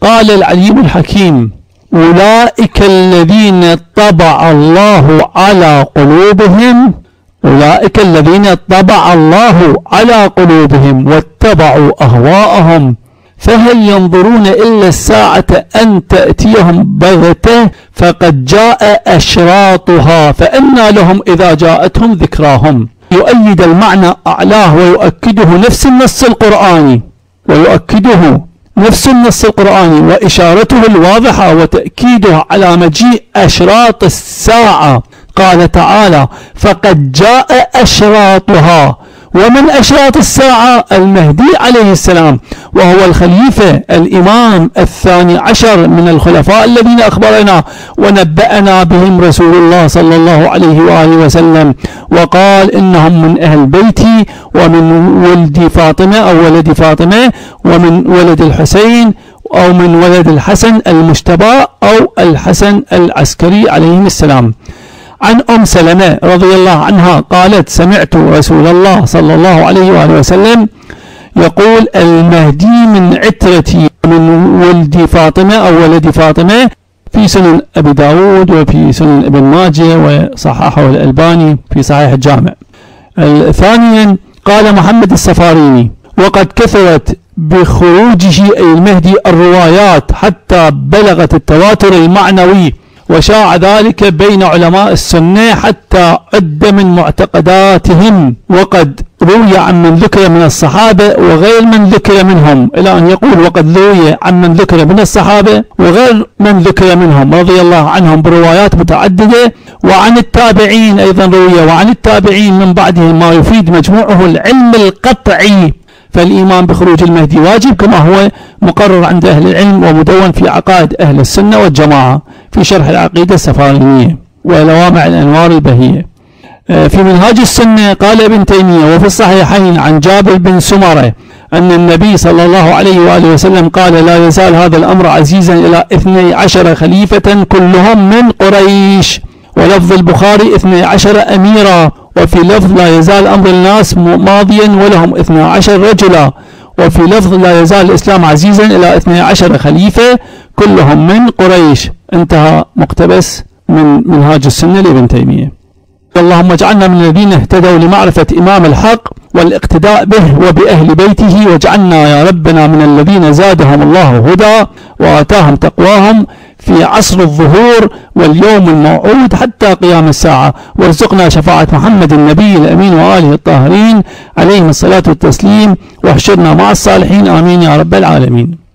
قال العليم الحكيم: أولئك الذين طبع الله على قلوبهم، أولئك الذين طبع الله على قلوبهم واتبعوا أهواءهم، فهل ينظرون إلا الساعة أن تأتيهم بغتة فقد جاء أشراطها فأنى لهم إذا جاءتهم ذكراهم. يؤيد المعنى أعلاه ويؤكده نفس النص القرآني وإشارته الواضحة وتأكيده على مجيء أشراط الساعة. قال تعالى: فقد جاء أشراطها. ومن أشراط الساعة المهدي عليه السلام، وهو الخليفة الإمام الثاني عشر من الخلفاء الذين أخبرنا ونبأنا بهم رسول الله صلى الله عليه وآله وسلم، وقال: إنهم من أهل بيتي ومن ولد فاطمة أو ولد فاطمة ومن ولد الحسين أو من ولد الحسن المجتبى أو الحسن العسكري عليهم السلام. عن أم سلمة رضي الله عنها قالت: سمعت رسول الله صلى الله عليه وآله وسلم يقول: المهدي من عترتي من ولد فاطمة أو ولد فاطمة، في سنن أبي داود وفي سنن ابن ماجه وصححه الألباني في صحيح الجامع. ثانيا قال محمد السفاريني: وقد كثرت بخروجه أي المهدي الروايات حتى بلغت التواتر المعنوي، وشاع ذلك بين علماء السنة حتى عد من معتقداتهم، وقد روي عن من ذكر من الصحابة وغير من ذكر منهم، إلى أن يقول: وقد روي عن من ذكر من الصحابة وغير من ذكر منهم رضي الله عنهم بروايات متعددة، وعن التابعين أيضا روي، وعن التابعين من بعدهم ما يفيد مجموعه العلم القطعي. فالإيمان بخروج المهدي واجب كما هو مقرر عند أهل العلم ومدون في عقائد أهل السنة والجماعة في شرح العقيدة السفارينية ولوامع الأنوار البهية. في منهاج السنة قال ابن تيمية: وفي الصحيحين عن جابر بن سمرة أن النبي صلى الله عليه وآله وسلم قال: لا يزال هذا الأمر عزيزا إلى 12 خليفة كلهم من قريش. ولفظ البخاري 12 أميرا، وفي لفظ: لا يزال أمر الناس ماضيا ولهم 12 رجلا، وفي لفظ: لا يزال الإسلام عزيزا إلى 12 خليفة كلهم من قريش. انتهى مقتبس من منهاج السنة لابن تيمية. اللهم اجعلنا من الذين اهتدوا لمعرفة إمام الحق والاقتداء به وبأهل بيته، واجعلنا يا ربنا من الذين زادهم الله هدى وآتاهم تقواهم في عصر الظهور واليوم الموعود حتى قيام الساعة، وارزقنا شفاعة محمد النبي الأمين وآله الطاهرين عليهم الصلاة والتسليم، واحشرنا مع الصالحين، آمين يا رب العالمين.